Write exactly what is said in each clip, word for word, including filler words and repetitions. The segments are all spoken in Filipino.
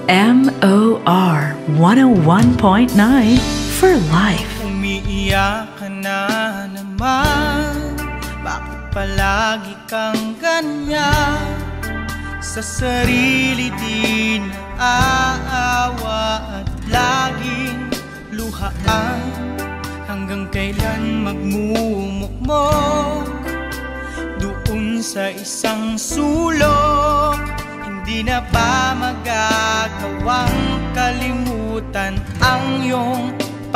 M O R one oh one point nine for life. Umiiyak ka na naman, bakit palagi kang ganyan? Sa sarili din aawa at laging luhaan. Hanggang kailan magmumukmok doon sa isang sulok? Hindi na ba magagawang kalimutan ang iyong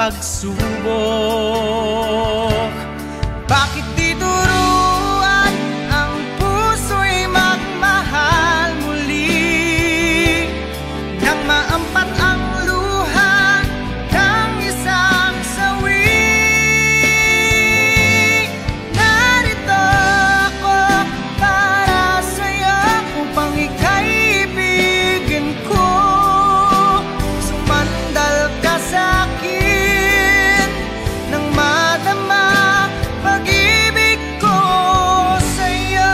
pagsubok? Bakit di turuan ang puso'y magmahal muli nang maampat ang luha ng isang sawi? Narito ako para sa'yo upang ika'y ibigin ko. Sumandal ka sa'kin nang madama pag-ibig ko sa'yo.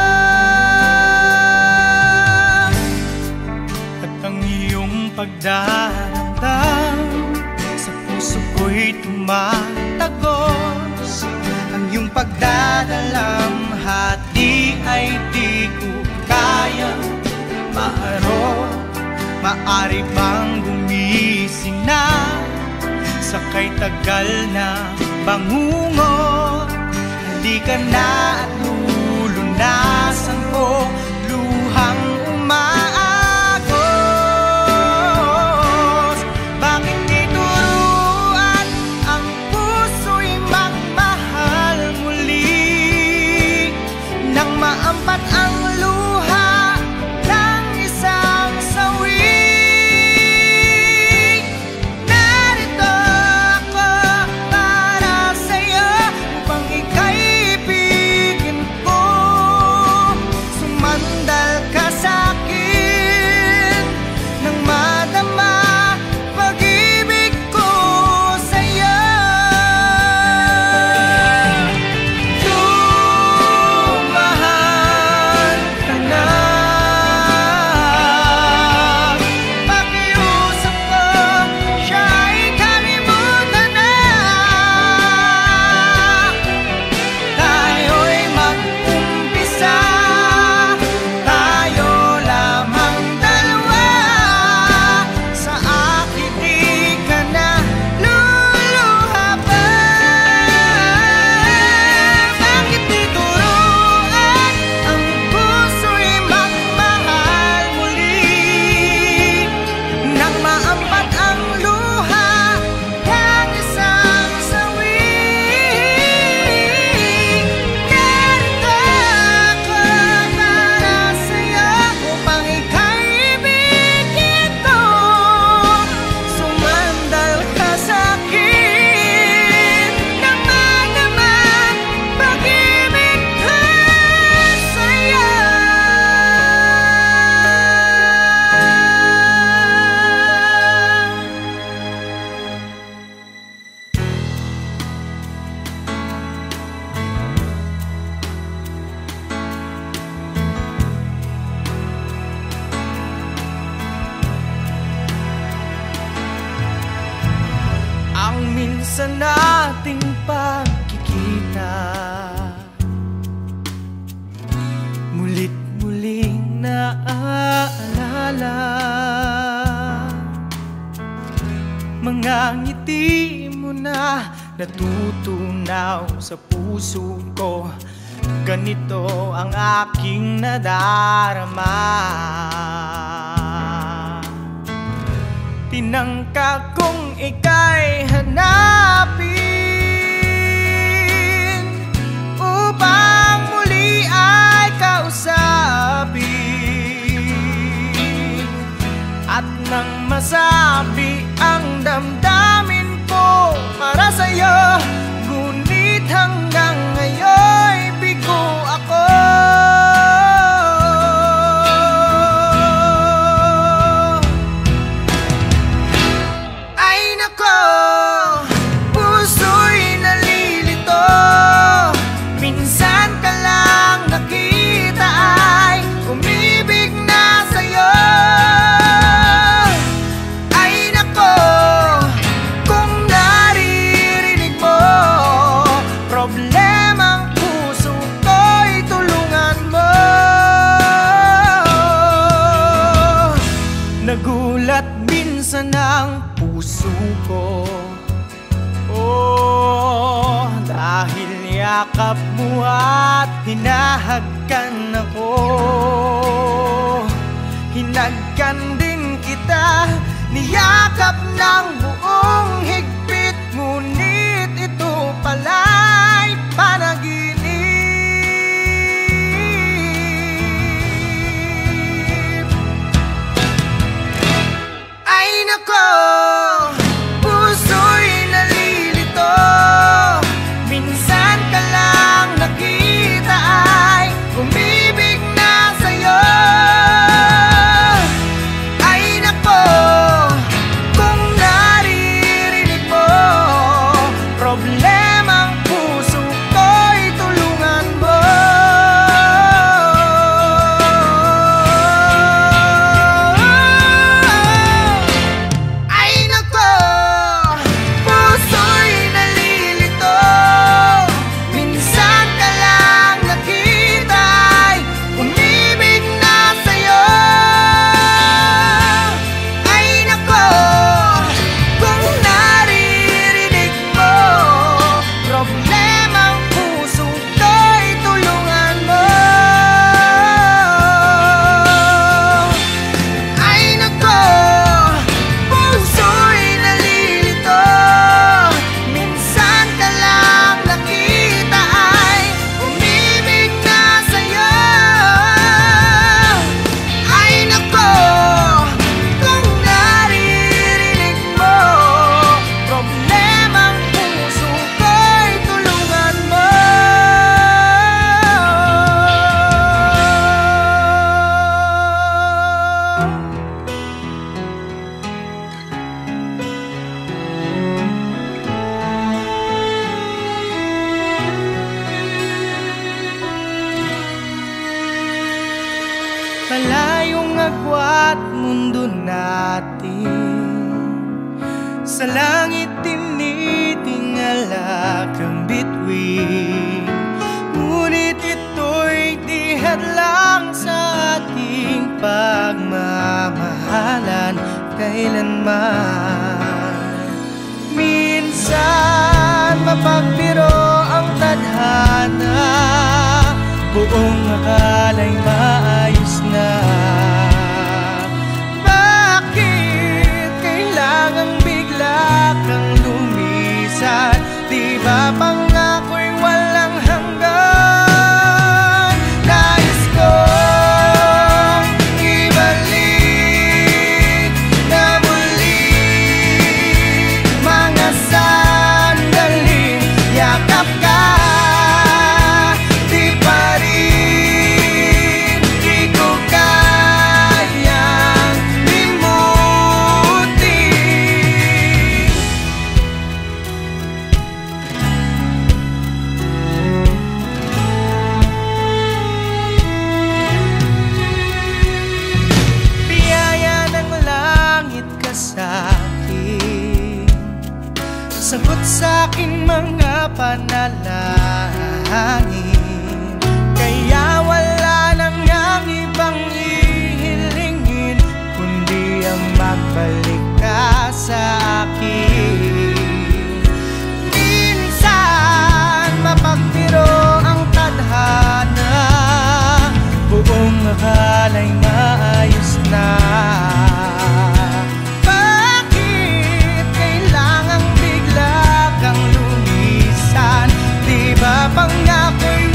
At ang iyong pagdaramdam sa puso ko'y tumatagos. Ang iyong pagdadalamhati ay di ko kaya maharap. Maari bang gumising na sakay tagal na bangungot? Halika na at lulunasan ko luhang umaagos. Bakit di turuan ang puso'y magmahal muli nang maampat ang luha ng isang sawi? Narito ako para sa'yo upang ika'y ibigin ko. Sumandal ka sa'kin nang madama pag-ibig ko sa'yo. Tumahal ka na, pakiusap ko siya'y kalimutan na. Tayo'y mag-umpisa, tayo lamang dalawa. Sa akin di ka na luluha pa. Bakit di turuan ang puso'y magmahal muli nang maampat ang luha ng isang sawi? Narito ako para sa'yo upang ika'y ibigin ko. Sumandal ka sa'kin nang madama pag-ibig ko sa'yo. Ang minsan nating pagkikita, mulit-muling naaalala. Mga ngiti mo na natutunaw sa puso ko. Ganito ang aking nadarama. Tinangka kong ika'y hanapin upang muli ay kausapin. At nang masabi ang damdamin ko para sa'yo, ngunit hanggang ngayon'y bigo ako. Ay nako, puso ko. Oh, dahil yakap mo at hinahagkan ako, hinagkan din kita, niyakap ng buong higpit. Ngunit ito pala'y panaginip. Ay nako, puso'y nalilito. Minsan ka lang nakita ay umibig na sa'yo. Ay nako, kung naririnig mo problemang puso ko'y tulungan mo. Ay nako, puso'y nalilito. Minsan ka lang nakita ay umibig na sa'yo. Ay nako, kung naririnig mo problemang puso ko'y tulungan mo. Ay nako, puso'y nalilito. Minsan ka lang nakita ay umibig na sa'yo. Ay nako, kung naririnig mo problemang puso ko'y tulungan mo. Malayong agwat mundo natin, sa langit tinitingala kang bituin. Ngunit ito'y di hadlang sa ating pagmamahalan kailanman. Minsan mapagbiro ang tadhana, buong akala'y maayos na. Bakit kailangang bigla kang lumisan? Di ba pangako'y walang hanggan? Nais kong ibalik na muli mga sandaling yakap ka. Di pa rin di ko kayang limutin. Biyaya ng langit ka sa'kin, sagot sa'king mga panalangin. Kaya wala nang ang ibang ihilingin, kundi ang magbalik ka sa akin. Minsan mapagbiro ang tadhana, buong akala'y maayos na. Bakit kailangang bigla kang lumisan? Di ba pangako'y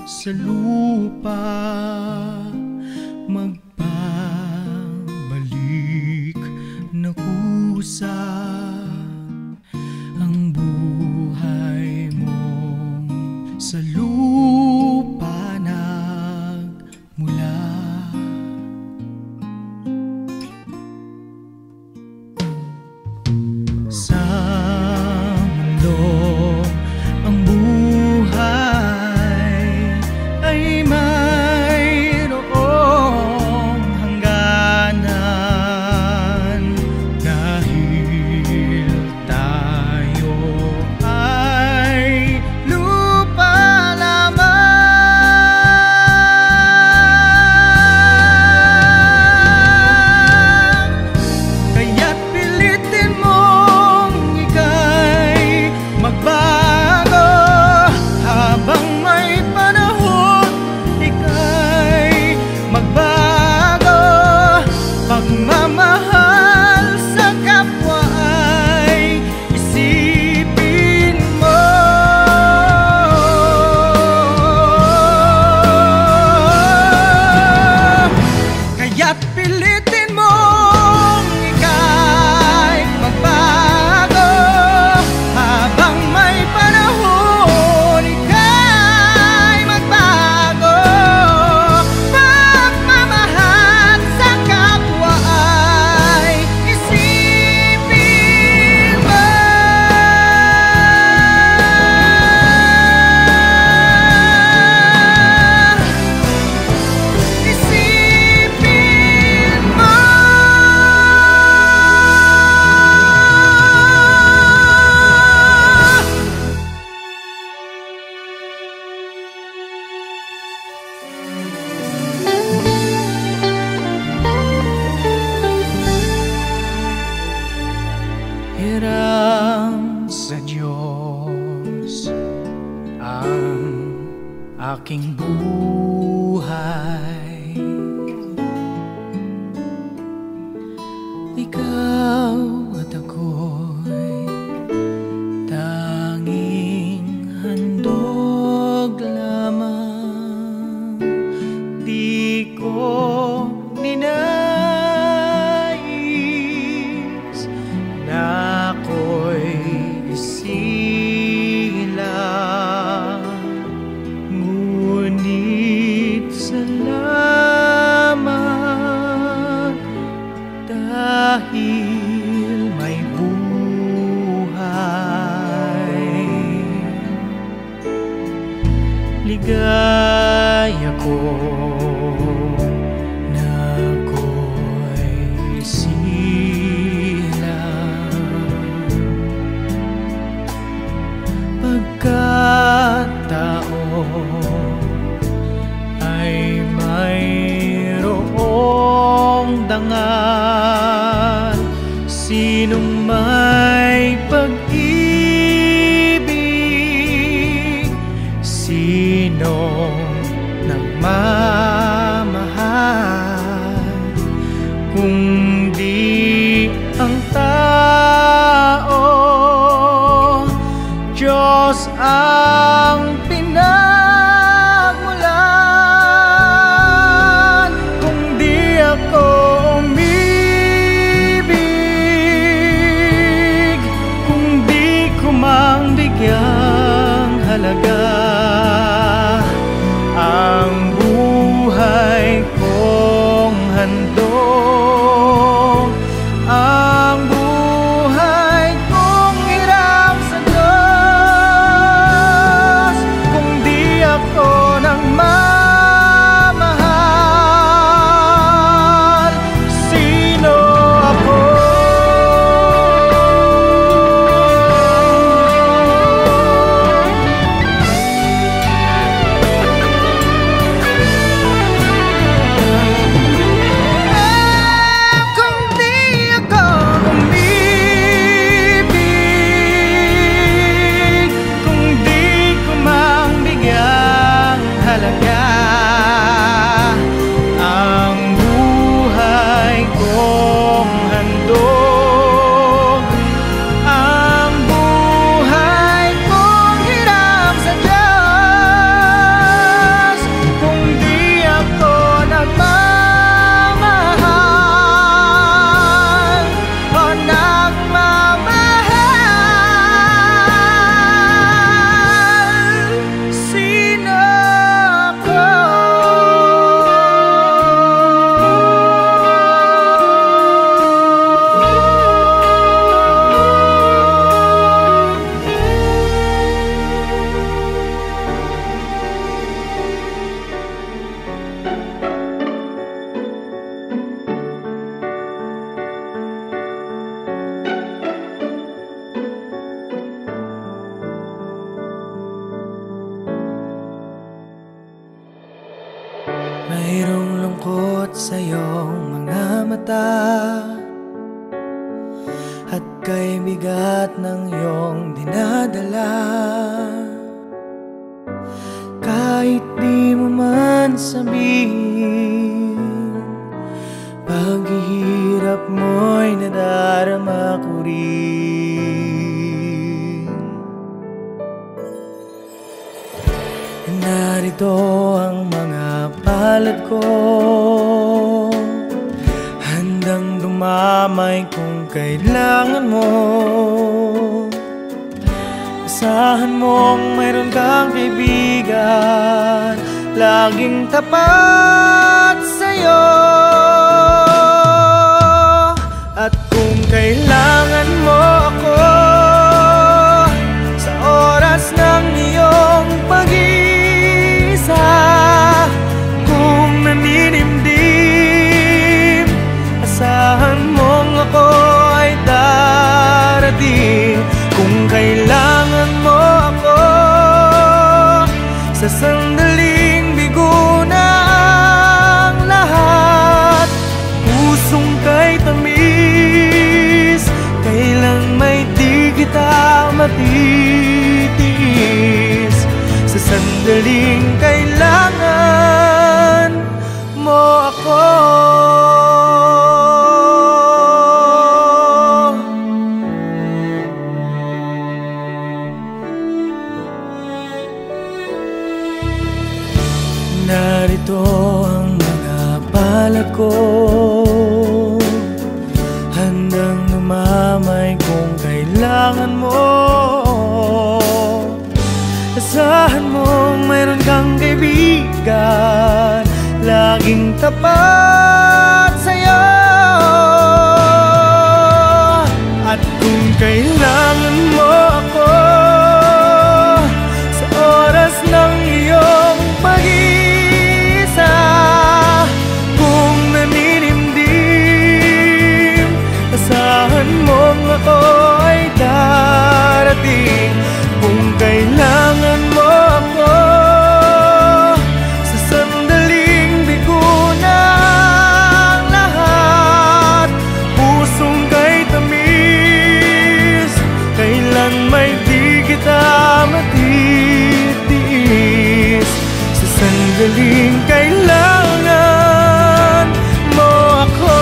sa lupa, magpabalik na kusa ang buhay mo sa lupa nagmula. Sa mundo ang buhay ay mayroong hangganan, dahil tayo ay lupa lamang. Kaya't pilitin mong ika'y magbago habang may panahon, ika'y magbago. Pagmamahal sa kapwa ay isipin mo. Kaya't pilitin mong ika'y magbago habang may panahon, ika'y magbago. Pagmamahal sa kapwa ay isipin mo. Isipin mo. Hiram sa Diyos ang aking buhay. Ikaw at ako'y tanging handog lamang. Di ko ninais na ako'y isilang, ngunit salamat dahil may buhay. Ligaya ko na ako'y silang, pagkataon ay mayroong dangal. Sinong may pag-ibig, sinong nagmamahal, kung di ang tao, Diyos ang pinagmulan. Kung di ako umibig, kung di ko mang bigyang halaga ang buhay Mayroong lungkot sa iyong mga mata, at kay bigat ng iyong dinadala. Kahit di mo man sabihin, paghihirap mo'y nadarama ko rin. Narito ang mga palad ko, handang dumamay kung kailangan mo. Asahan mong mayroon kang kaibigan, laging tapat sa'yo. At kung kailangan mo ako sa oras ng iyong pag-iisa, kung naninimdim, asahan mong ako ay darating. Kung kailangan mo ako sa sandaling bigo na ang lahat, pusong kay tamis, kailang may di kita matitiis. Sa sandaling kailangan mo ako, narito ang mga palad ko, handang lumamay kung kailangan mo. Asahan mong mayroon kang kaibigan, laging tapat sa'yo. At kung kailangan mo ako sa oras ng iyong pag-iisa, kung naninimdim, asahan mong ako ay darating. Kung kailangan mo ako sa sandaling bigo na ang lahat, pusong kay tamis, kailan may di kita matitiis. Sa sandaling kailangan mo ako,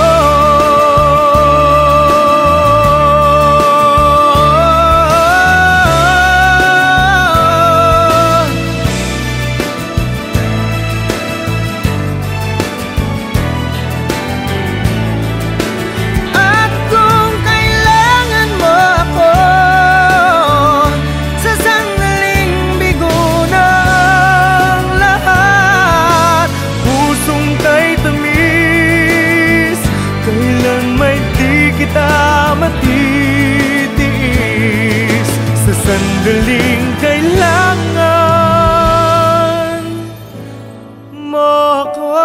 kita matitiis. Sa sandaling kailangan mo ako.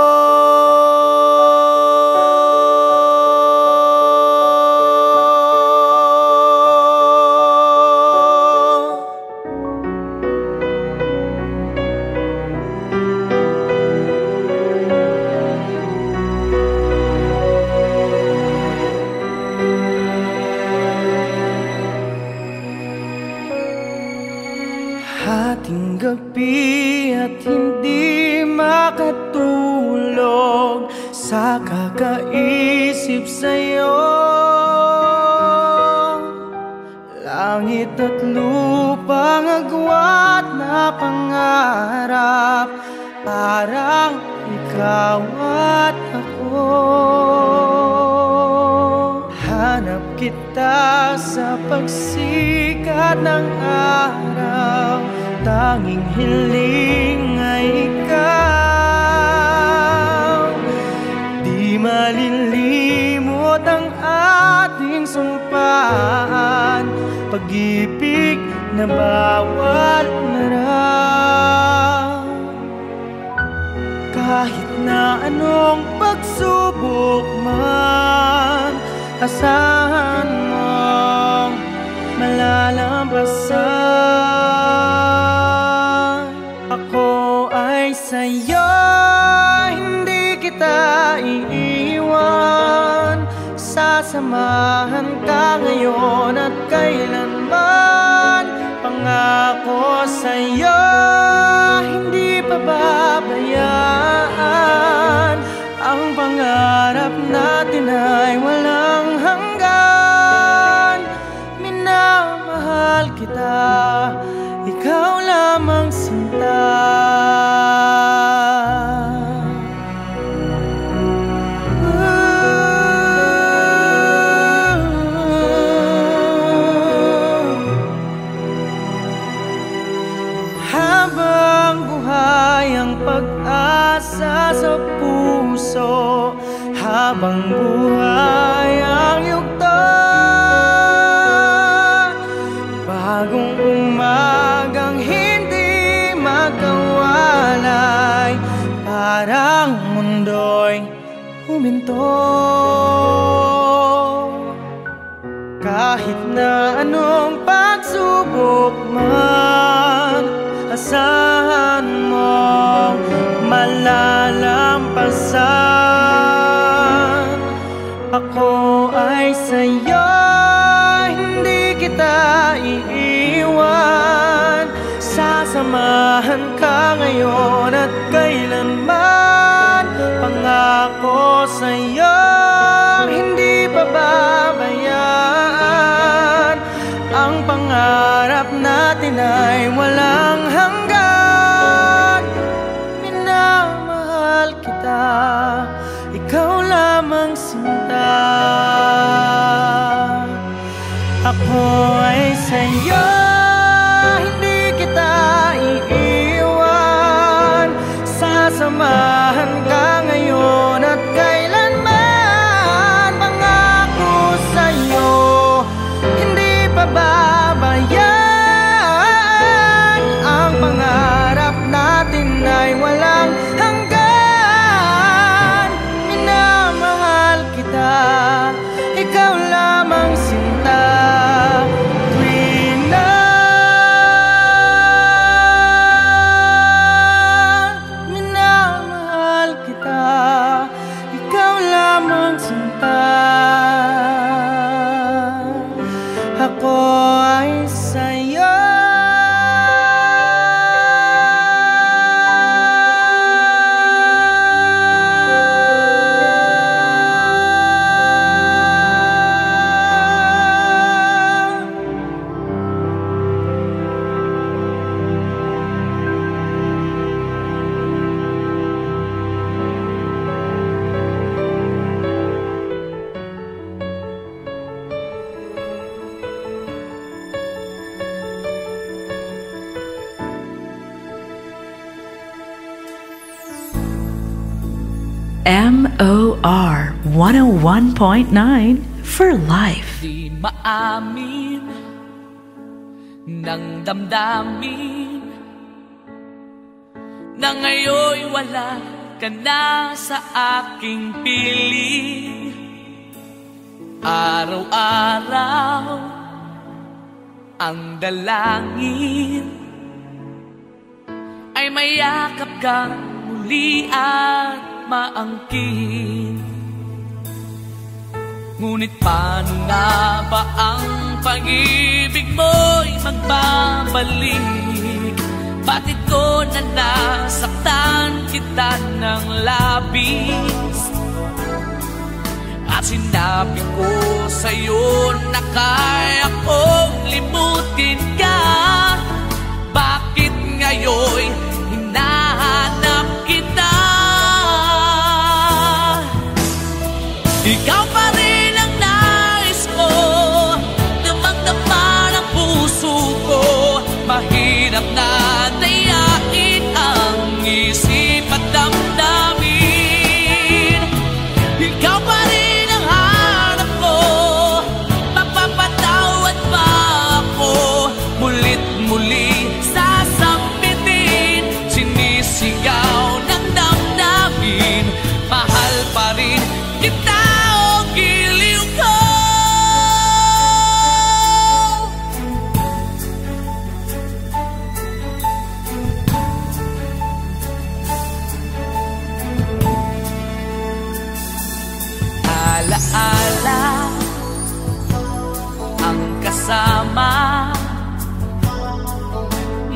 Hating gabi at hindi makatulog sa kakaisip sa'yo. Langit at lupang agwat na pangarap, parang ikaw at ako. Hanap kita sa pagsikat ng araw, tanging hiling ay ikaw. Di malilimot ang ating sumpaan, pag-ibig na bawat araw. Kahit na anong pagsubok man, asahan mong malalampasan. Ako ay sa'yo kita iiwan. Sasamahan ka ngayon at kailanman. Pangako sa'yo, hindi pababayaan. Ang pangarap natin ay walang hanggan. Minamahal kita, ikaw lamang sinta. Habang buhay ang pag-asa sa puso, habang buhay ang yugto, bagong umagang hindi magkawalay, parang mundo'y huminto. Kahit na anong pagsubok man, asahan mo malalampasan. Ako ay sa'yo, hindi kita iiwan. Sasamahan ka ngayon at kailanman. Pangako sa'yo, hindi pababayaan. Ang pangarap natin ay walang hanggan. Minamahal kita, ikaw lamang sinta. Ako ay sa'yo, hindi kita iiwan. Sasamahan ka ngayon at kailanman. Pangako sa'yo, hindi pababayaan. Ang pangarap natin ay walang hanggan. Minamahal kita, ikaw lamang sinta. Tuwing na minamahal kita, ikaw lamang sinta. Ako ay sa'yo. M O R one oh one point nine for life. Di maamin ng damdamin na ngayon'y wala ka na sa aking piling. Araw-araw ang dalangin ay mayakap kang muli at maangkin. Ngunit paano nga ba ang pag-ibig mo'y magbabalik? Bakit ko na nasaktan kita ng labis? At sinabi ko sa'yo na kaya kong limutin ka. Bakit ngayon'y hinahanap kita? Ikaw pa rin ang nais ko, damang-dama ng puso ko. Mahirap na dayain ang isip at damdamin. Ikaw pa rin ang hanap ko, mapapatawad pa ako. Mulit muli sasampitin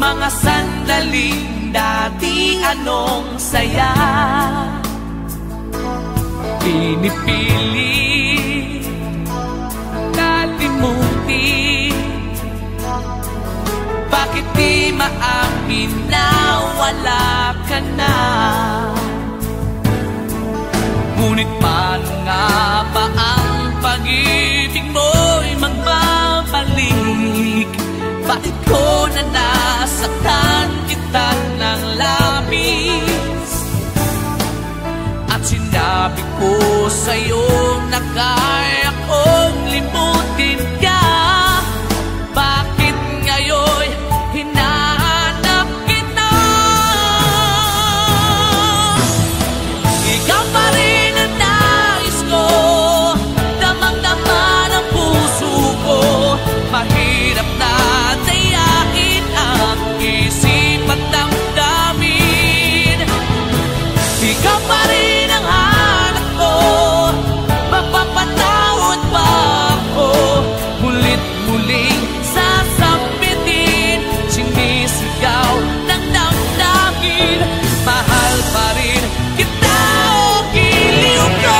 mga sandaling dati anong saya. Pinipilit kalimutin, bakit di maamin na wala ka na? Ngunit paano nga ba ang pag-ibig mo'y magbabalik? Bakit ko na nasaktan kita ng labis? At sinabi ko sa'yo na kaya kong limutin ka. Bakit ngayon hinahanap kita? Ikaw pa rin ang nais ko, damang-dama ng puso ko. Mahirap na dayain ang isip at damdamin. Ikaw pa rin ang hanap ko, mapapatawad pa ako. Mulit-muling sasambitin, sinisigaw ng damdamin. Mahal pa rin kita o giliw ko.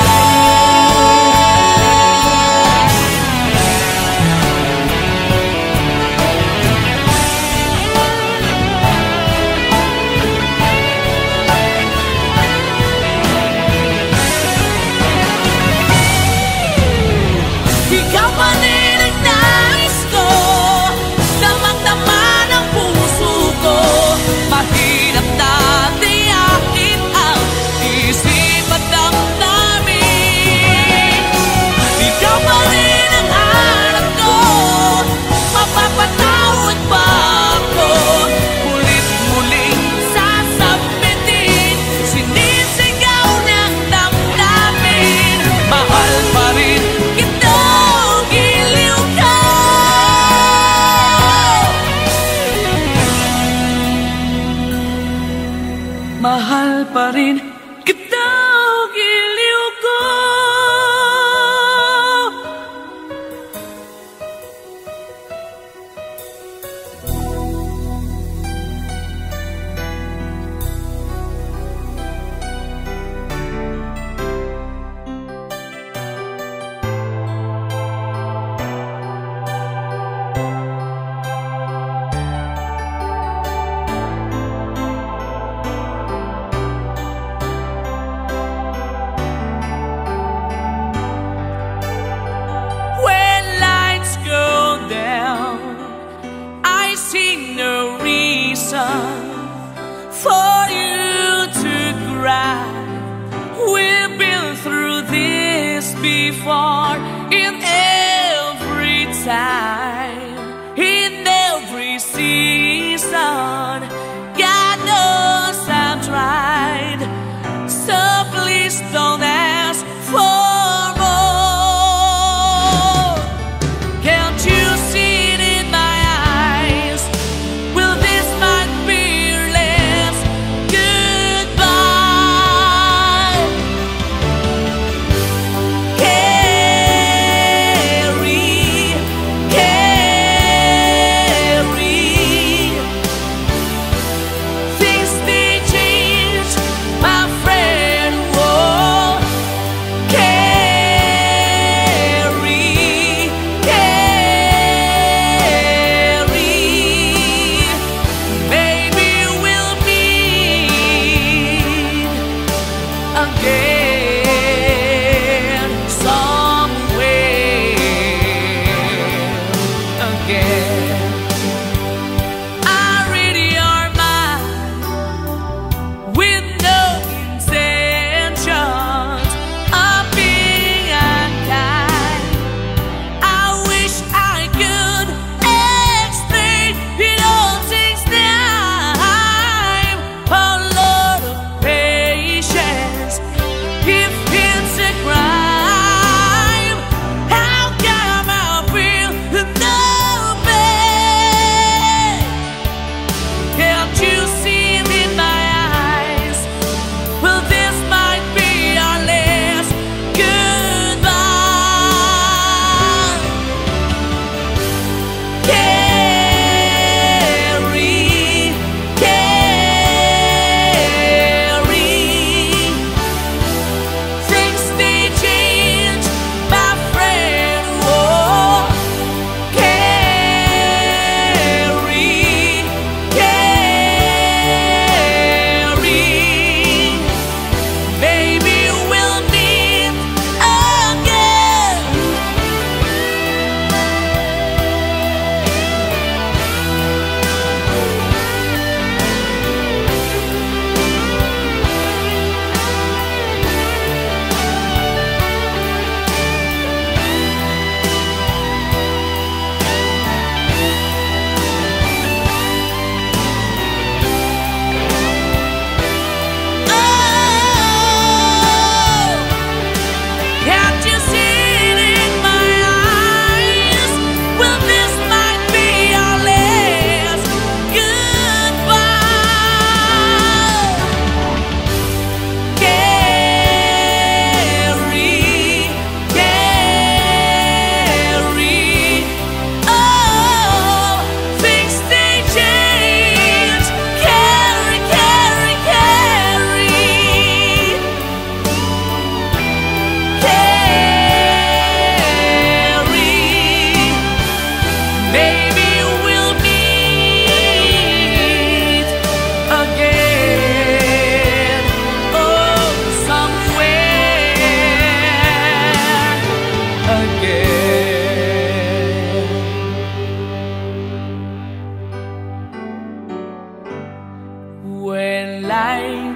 Ikaw pa rin ang nais ko, damang-dama ng puso ko. Mahirap na tiyakin ang isip at damdamin. Ikaw pa rin ang hanap ko, mapapatawad pa ako. Mulit-muling sasambitin, sinisigaw ng damdamin. Mahal pa rin kita o giliw ka. Mahal pa rin kita o giliw ko. When lights go down, I see no reason for you to cry. We've been through this before, in every time, in every season. God knows I've tried, so please don't ask for more. Can't you see it in my eyes? Will this might be your last goodbye? Can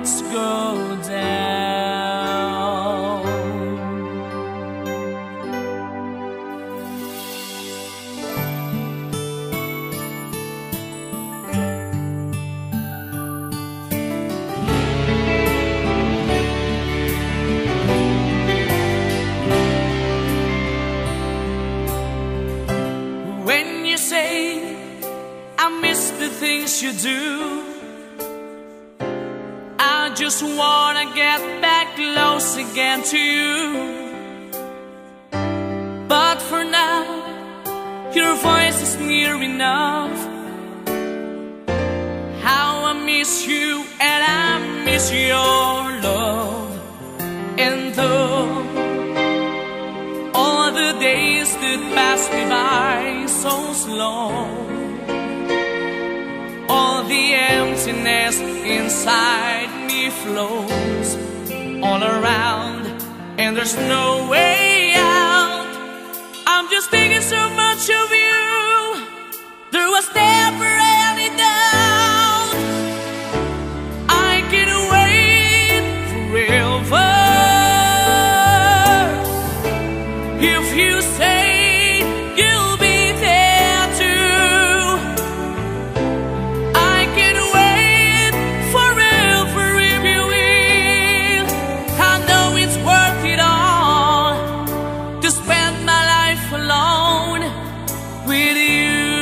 lights go down. When you say I miss the things you do, I just wanna get back close again to you. But for now, your voice is near enough. How I miss you and I miss your love. And though all the days that pass me by so slow, all the emptiness inside me flows all around, and there's no way out. I'm just thinking so much of you. There was never any doubt I can wait forever if you say you'll be there too. I can wait forever if you will. I know it's worth it all to spend my life alone with you.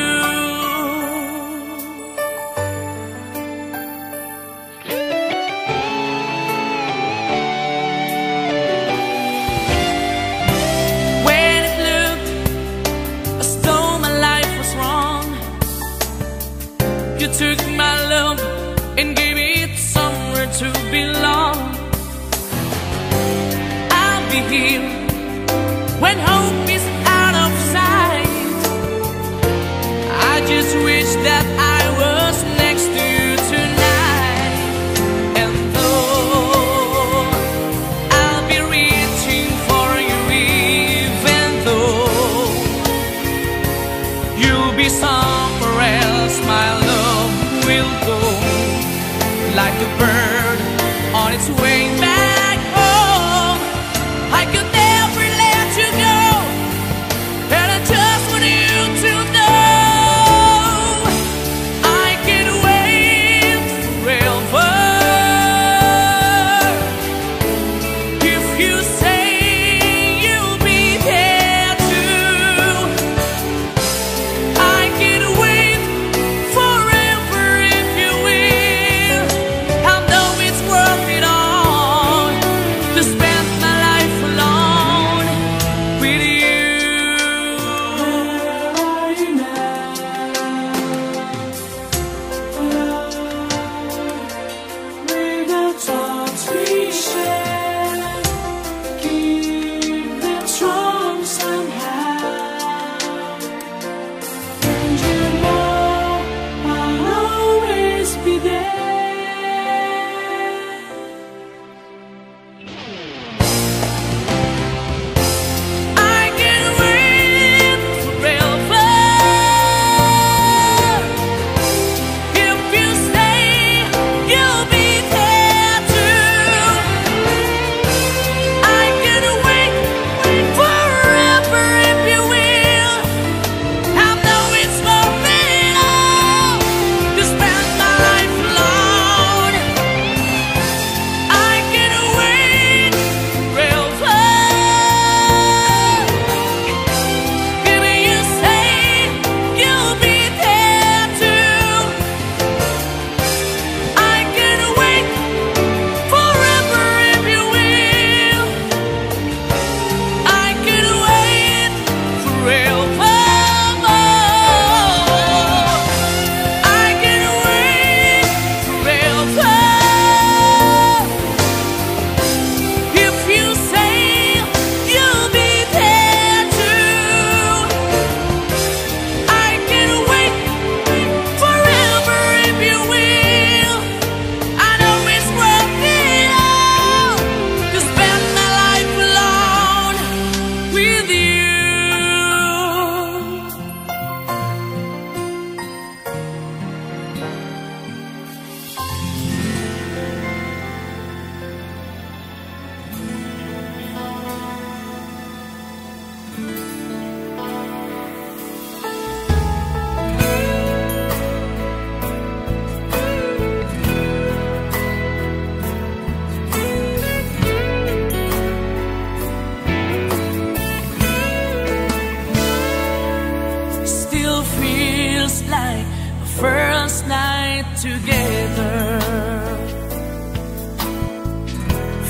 When it looked as though my life was wrong, you took my love and gave it somewhere to belong. I'll be here when hope is out of sight. I just wish that I was next to you tonight. And though I'll be reaching for you, even though you'll be somewhere else, my love will go like a bird on its way back home. I could never let you go, and I just want you to know I can wait forever if you say you'll be there too. I can wait forever if you will. I know it's worth it all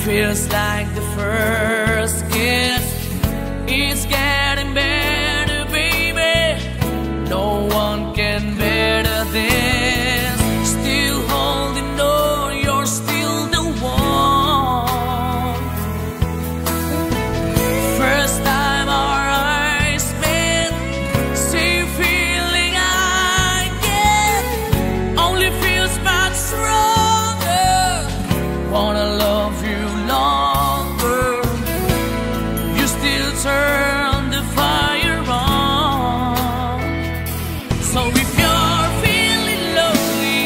feels like the first kiss. It's getting better, baby. No one can better this. Still holding on, you're still the one. First time our eyes met, same feeling I get. Only feels much stronger. Wanna love you longer. You still turn the fire on. So if you're feeling lonely,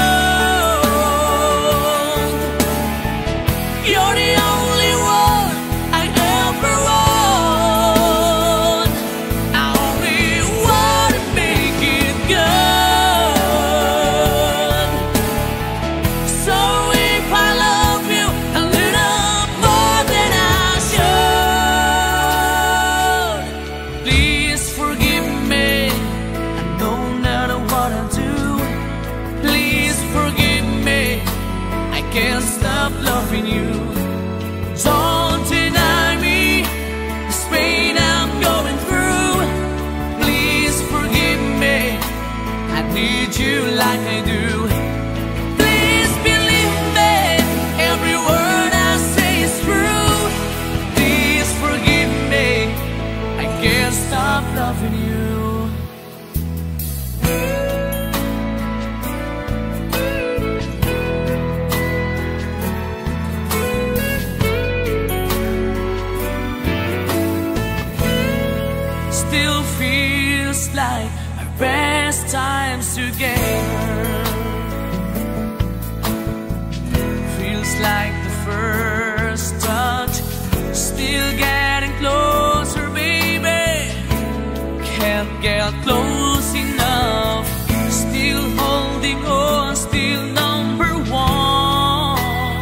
don't. You're the only one I ever want. I only wanna make it good. So if I love you a little more than I should, please forgive me. I know not what I do. Please forgive me. I can't stop loving you. Don't deny me this pain I'm going through. Please forgive me. I need you like I do. Please believe me. Every word I say is true. Please forgive me. I can't stop loving you. Still feels like our best times together. Feels like the first touch. Still getting closer, baby. Can't get close enough. Still holding on, still number one.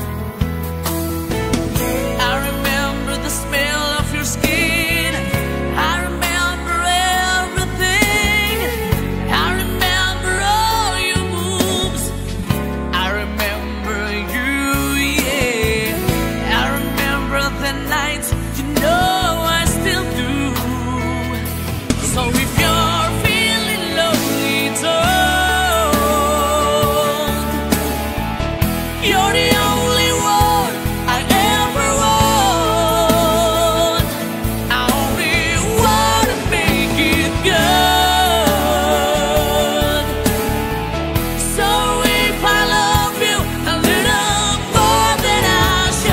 I remember the smell of your skin. I remember everything. I remember all your moves. I remember you, yeah. I remember the nights, you know I still do. So if you're feeling lonely, don't. You're the only one I ever want. I only wanna make it good. So if I love you a little more than I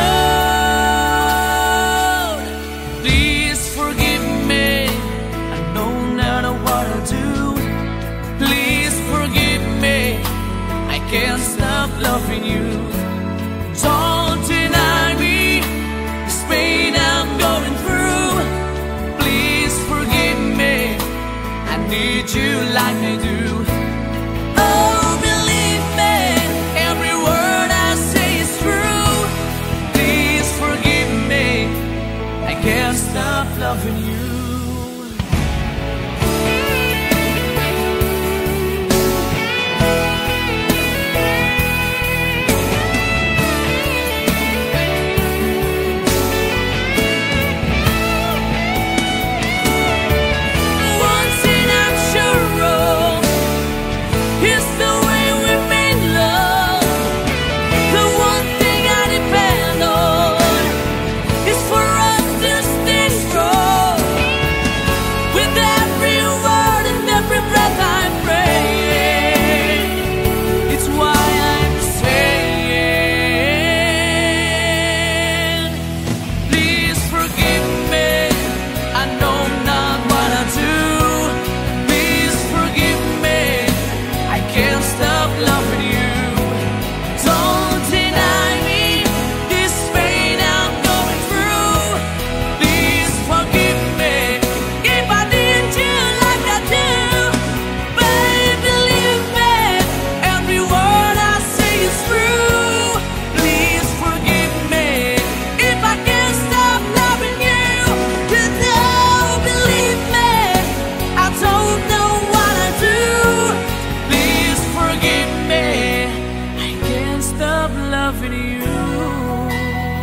should, please forgive me. I know not what I do. Please forgive me. I can't stop loving you. Don't deny me this pain I'm going through. Please forgive me. I need you like I do. Oh, believe me, every word I say is true. Please forgive me. I can't stop loving you. One thing I'm sure of is the way we made love. The one thing I depend on is for us to stay strong. With every word and every breath I pray, it's why I'm saying, please forgive me. I know not what I do. Please forgive me. I can't stop loving you. Don't deny me this pain I'm going through. Please forgive me if I did you like I do. Baby, believe me, every word I say is true. Please forgive me if I can't stop loving you. 'Cause now, believe me, I don't know what I do. Please forgive me, I can't stop loving you.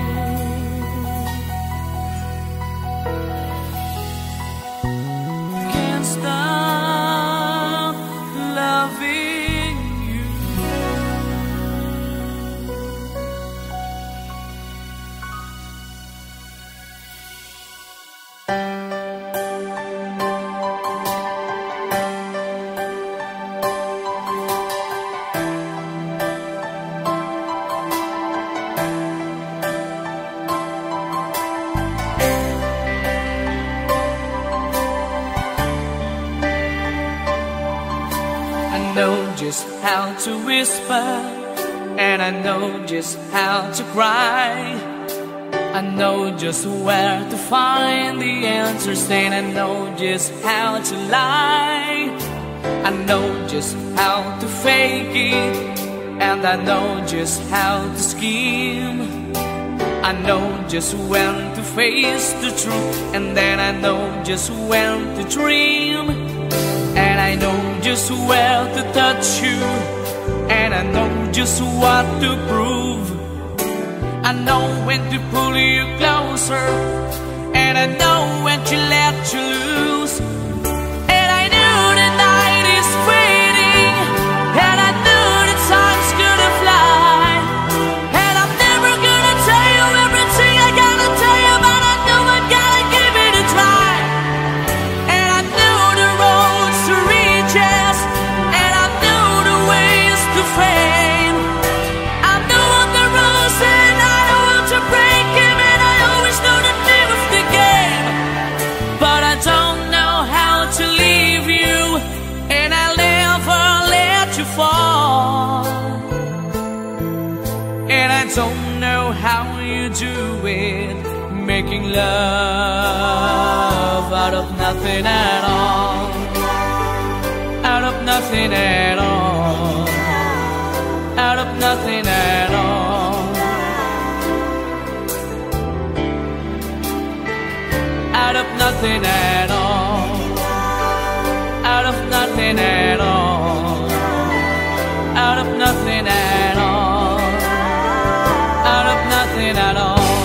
just how to whisper, and I know just how to cry. I know just where to find the answers, and I know just how to lie. I know just how to fake it, and I know just how to scheme. I know just when to face the truth, and then I know just when to dream. And I know just where to touch you, and I know just what to prove. I know when to pull you closer, and I know when to let you loose. And I know the night is fading, and I know the time's gonna fly. And I'm never gonna tell you everything I gotta tell you, but I know I gotta give it a try. And I know the roads to riches, and I know the ways to fame. I know all the rules, and I know how to break them, and I always know the name of the game. But I don't know how to leave you, and I'll never let you fall. And I don't know how you do it, making love out of nothing at all. Out of nothing at all. Out of nothing at all. Out of nothing at all. Out of nothing at all. Out of nothing at all. Out of nothing at all.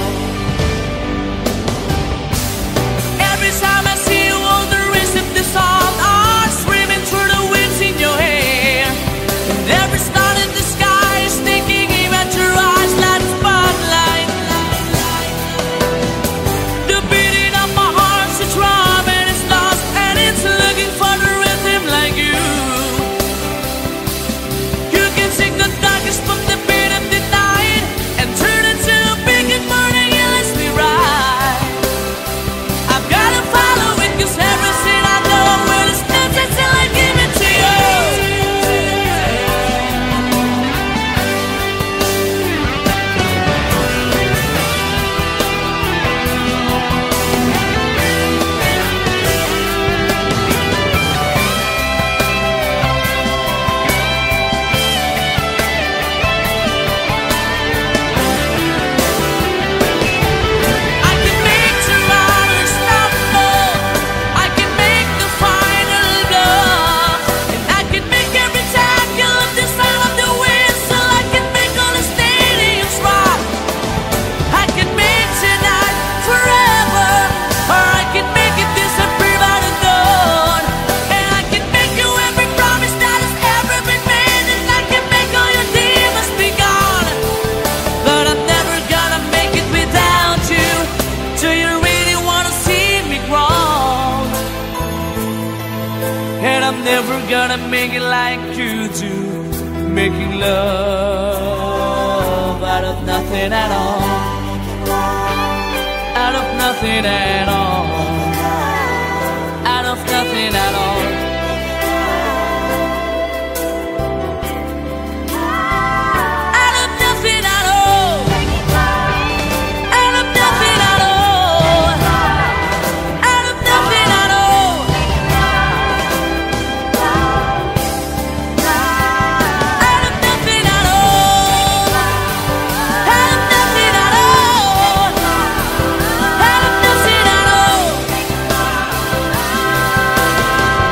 Every time I see you, all the rest of the song are screaming through the winds in your hair. And every star in the sky is thinking about your eyes like a spotlight. The beating of my heart's a drum, and it's lost, and it's looking for the rhythm like you. You can sing the darkest from the beat of the night, and turn it to a big good morning, and let's be right. I've gotta follow it, 'cause everything I know will stand until I give it to you. I can make the riders stumble, I can make the final bluff, and I can make every tackle of the sound of the whistle. I can make all the stadiums rock. I can make tonight forever, or I can make it disappear by the dawn. And I can make you every promise that has ever been made, and I can make all your demons be gone. But I'm never gonna make it without you. Do you really wanna see me grow? And I'm never gonna make it like you do, making love out of nothing at all. Out of nothing at all. Out of nothing at all. Out of nothing at all. Out of nothing at all. Out of nothing at all. Out of nothing at all. Out of nothing at all. Out of nothing at all.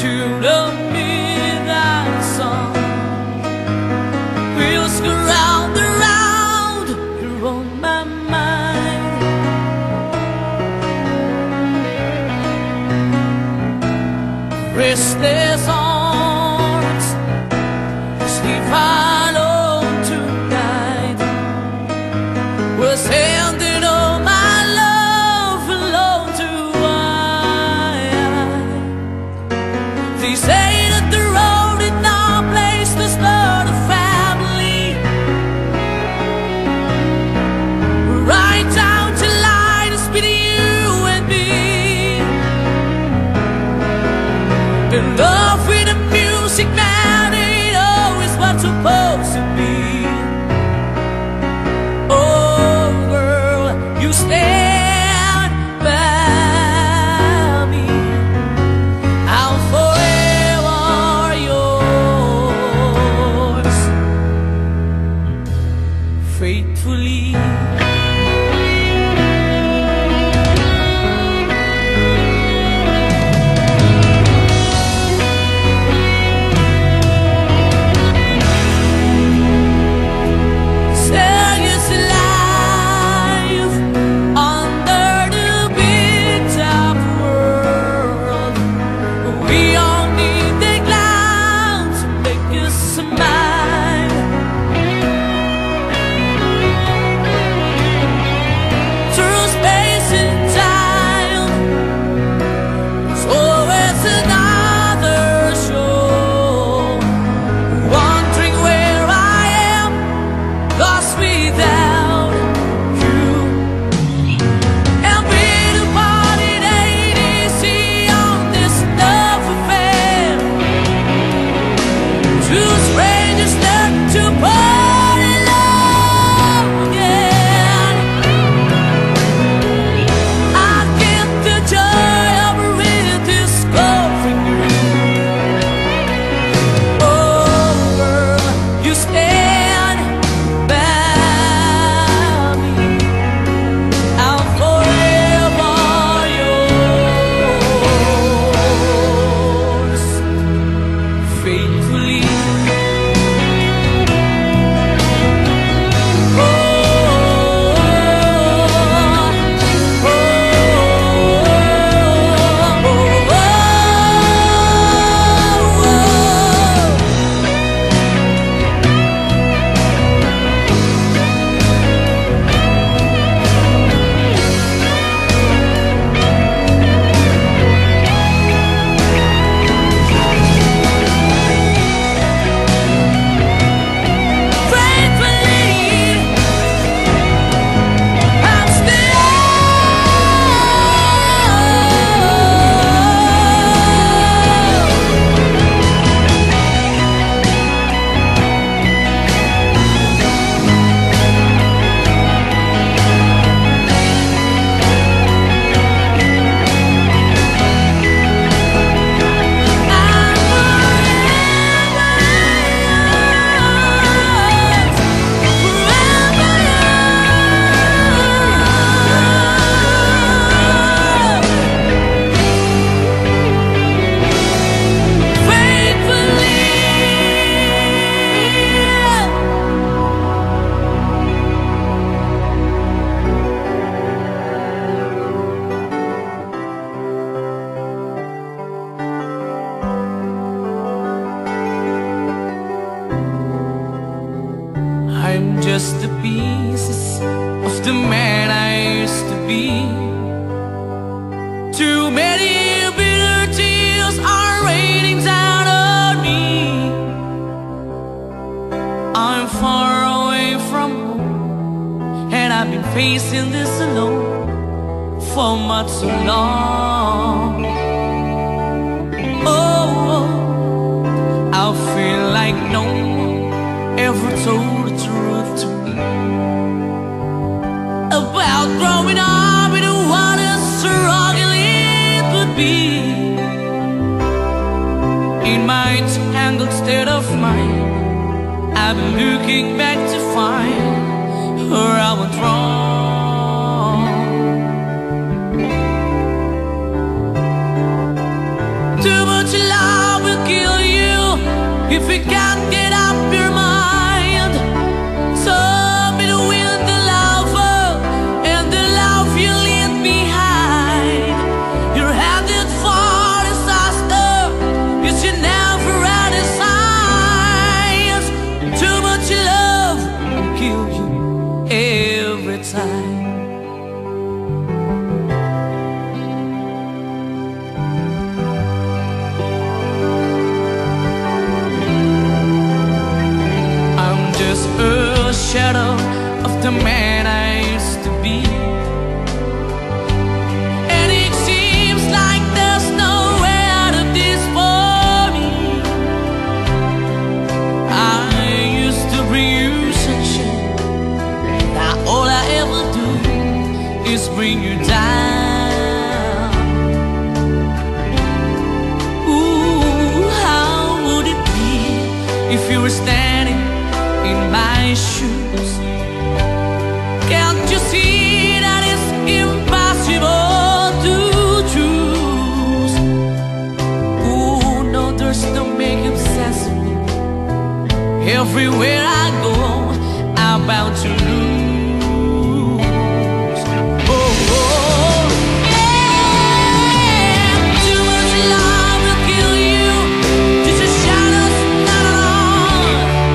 to the midnight sun. Wheels go round and round, you're on my mind. Restless arms sleep alone tonight. We're sending all my love alone to I. They say that the road is no place to start a family. Right down to line is between you and me. The love with the music, man, ain't always what's supposed to be. Oh, girl, you stand by me. I'll forever yours, faithfully. I'm just the pieces of the man I used to be. Too many bitter tears are raining down on me. I'm far away from home, and I've been facing this alone for much too long. Oh, I feel like no one ever told the truth to me about growing up in what a struggle it would be. In my tangled state of mind, I've been looking back to find where I went wrong. To Too much love will kill you if you can't get up your mind. So between the lover and the love you leave behind, you're headed for disaster. You should never had a signs. Too much love will kill you every time. A shadow of the man I used to be, and it seems like there's no way out of this for me. I used to bring you sunshine, now all I ever do is bring you down. Ooh, how would it be if you were standing in my shoes? Can't you see that it's impossible to choose? Ooh, no, there's no making sense of me. Everywhere I go, I'm bound to lose. Oh, oh, yeah. Too much love will kill you. Just a shadow's not alone.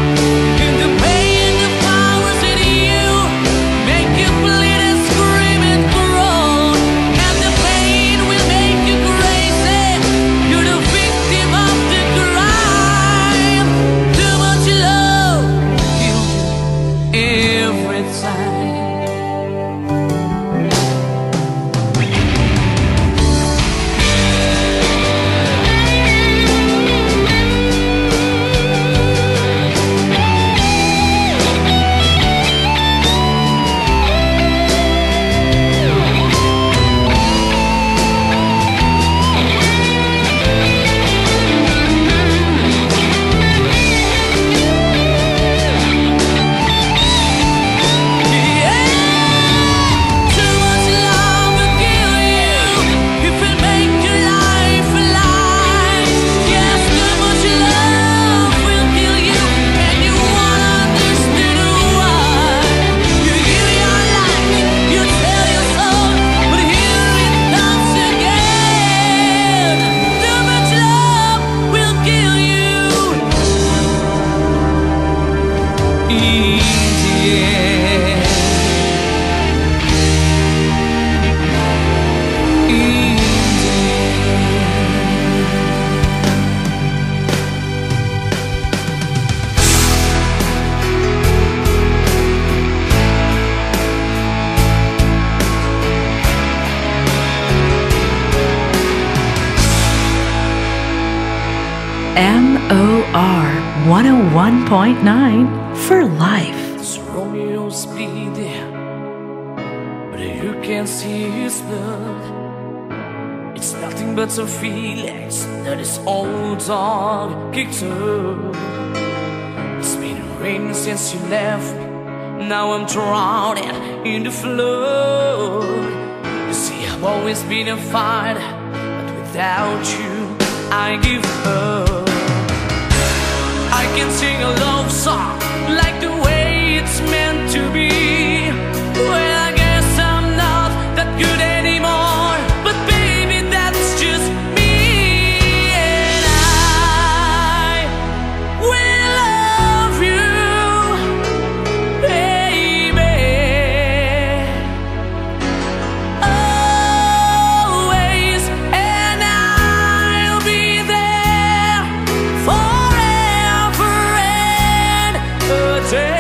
M O R one oh one point nine for life. It's Romeo speedy, but you can see his blood. It's nothing but some feelings that his old dog kicked up. It's been raining since you left me. Now I'm drowning in the flood. You see, I've always been a fighter, but without you, I give up. I can sing a love song like the way it's meant to be. Well, I guess I'm not that good anymore, but baby, that's just me. And I will love you, baby, always, and I'll be there forever and a day.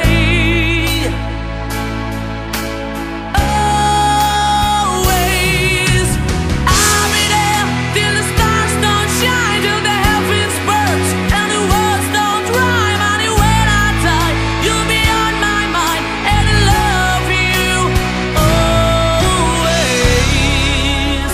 Always, I'll be there till the stars don't shine, till the heavens burst and the words don't rhyme. Honey, when I die, you'll be on my mind, and I love you always.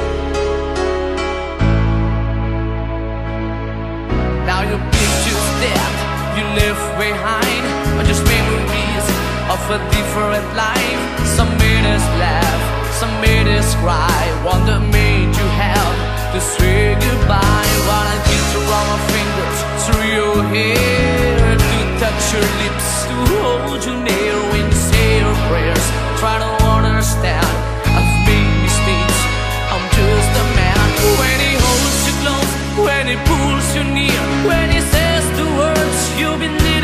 Now your picture's dead, you left behind are just memories of a different life. Some made us laugh, some made us cry. One that made you have to say goodbye. While I kiss around my fingers through your hair, to touch your lips, to hold you near when you say your prayers. Try to understand, I've made mistakes, I'm just a man. When he holds you close, when he pulls you near, when he says the words you've been near.